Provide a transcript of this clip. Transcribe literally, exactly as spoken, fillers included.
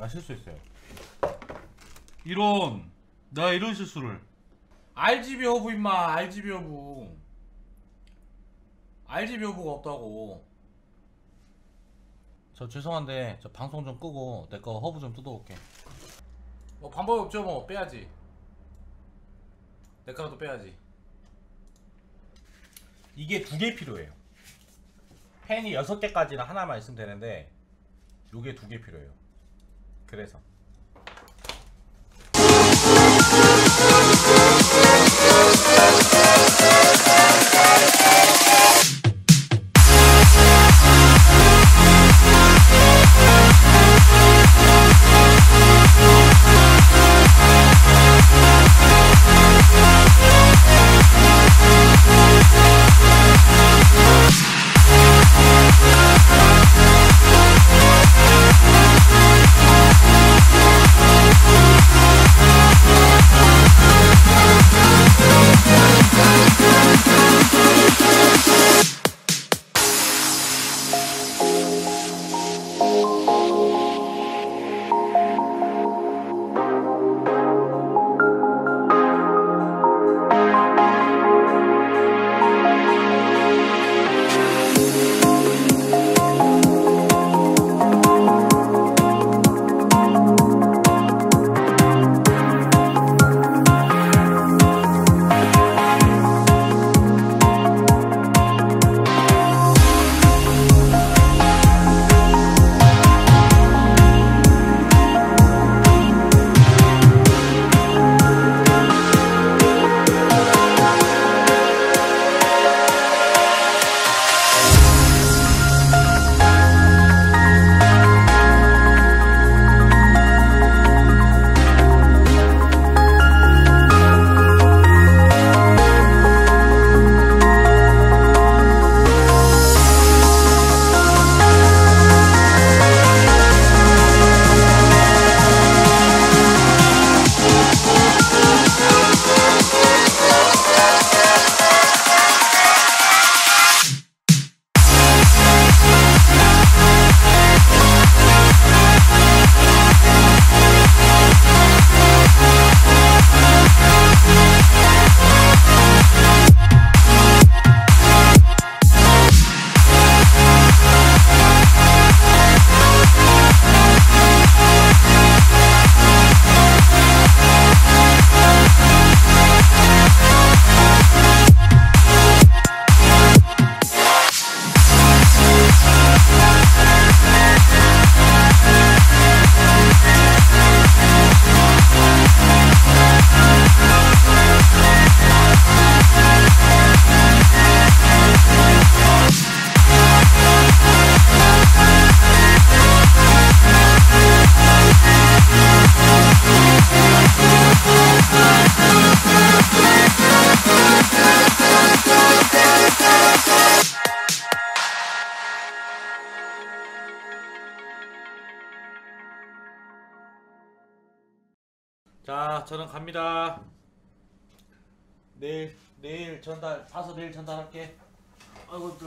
실수했어요. 이런 나 이런 실수를. 알지비 허브 임마. 알지비 허브. 알지비 허브가 없다고. 저 죄송한데 저 방송 좀 끄고 내 거 허브 좀 뜯어올게. 뭐 방법이 없죠. 뭐 빼야지. 내 거라도 빼야지. 이게 두 개 필요해요. 펜이 여섯 개까지는 하나만 있으면 되는데 요게 두 개 필요해요. 그래서 자, 저는 갑니다. 내일 내일 전달 봐서 내일 전달할게. 아이고.